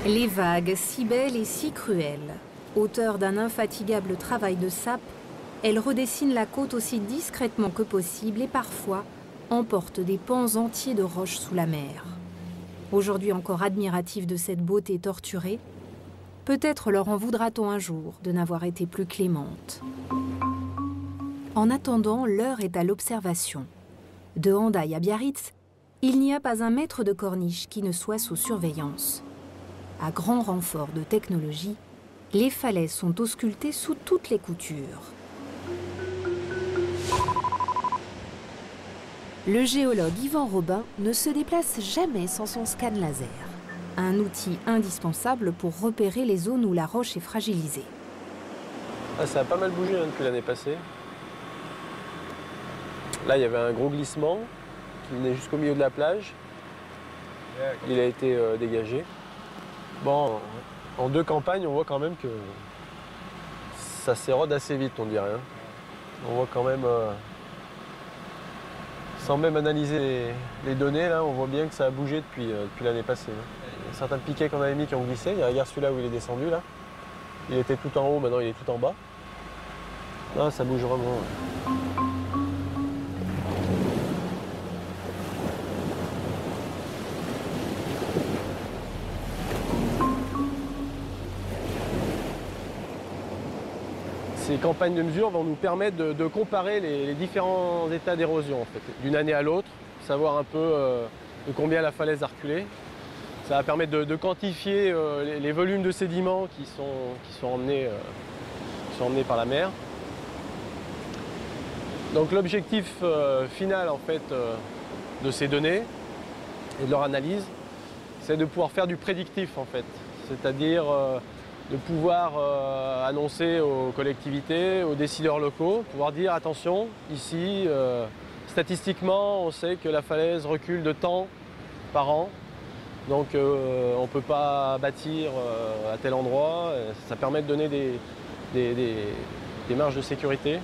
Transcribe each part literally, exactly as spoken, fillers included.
Les vagues, si belles et si cruelles. Auteur d'un infatigable travail de sape, elles redessinent la côte aussi discrètement que possible et parfois emportent des pans entiers de roches sous la mer. Aujourd'hui encore admiratif de cette beauté torturée, peut-être leur en voudra-t-on un jour de n'avoir été plus clémente. En attendant, l'heure est à l'observation. De Hendaye à Biarritz, il n'y a pas un mètre de corniche qui ne soit sous surveillance. À grand renfort de technologie, les falaises sont auscultées sous toutes les coutures. Le géologue Yvan Robin ne se déplace jamais sans son scan laser, un outil indispensable pour repérer les zones où la roche est fragilisée. Ah, ça a pas mal bougé hein, depuis l'année passée. Là, il y avait un gros glissement qui venait jusqu'au milieu de la plage. Il a été euh, dégagé. Bon, en deux campagnes, on voit quand même que ça s'érode assez vite, on dirait. Hein. On voit quand même, euh, sans même analyser les, les données, là, on voit bien que ça a bougé depuis, euh, depuis l'année passée. Hein. Il y a certains piquets qu'on avait mis qui ont glissé. Regarde celui-là où il est descendu, là. Il était tout en haut, maintenant il est tout en bas. Là, ça bouge vraiment. Ouais. Ces campagnes de mesure vont nous permettre de, de comparer les, les différents états d'érosion en fait, d'une année à l'autre, savoir un peu euh, de combien la falaise a reculé. Ça va permettre de, de quantifier euh, les, les volumes de sédiments qui sont, qui sont, emmenés, euh, qui sont emmenés par la mer. Donc l'objectif euh, final en fait, euh, de ces données et de leur analyse, c'est de pouvoir faire du prédictif en fait, c'est-à-dire euh, de pouvoir euh, annoncer aux collectivités, aux décideurs locaux, pouvoir dire attention, ici, euh, statistiquement, on sait que la falaise recule de temps par an, donc euh, on ne peut pas bâtir euh, à tel endroit. Ça permet de donner des, des, des, des marges de sécurité.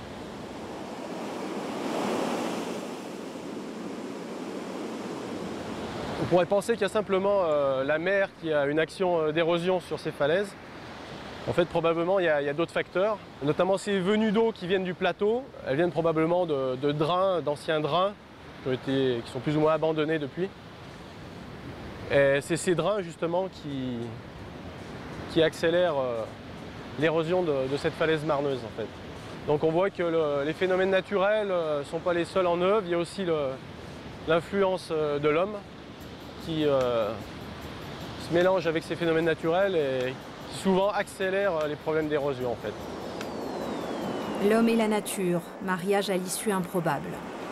On pourrait penser qu'il y a simplement euh, la mer qui a une action d'érosion sur ces falaises. En fait, probablement, il y a, a d'autres facteurs, notamment ces venues d'eau qui viennent du plateau. Elles viennent probablement de, de drains, d'anciens drains, qui, ont été, qui sont plus ou moins abandonnés depuis. Et c'est ces drains, justement, qui, qui accélèrent euh, l'érosion de, de cette falaise marneuse, en fait. Donc on voit que le, les phénomènes naturels ne sont pas les seuls en œuvre. Il y a aussi l'influence de l'homme qui euh, se mélange avec ces phénomènes naturels et qui souvent accélère les problèmes d'érosion en fait. L'homme et la nature, mariage à l'issue improbable.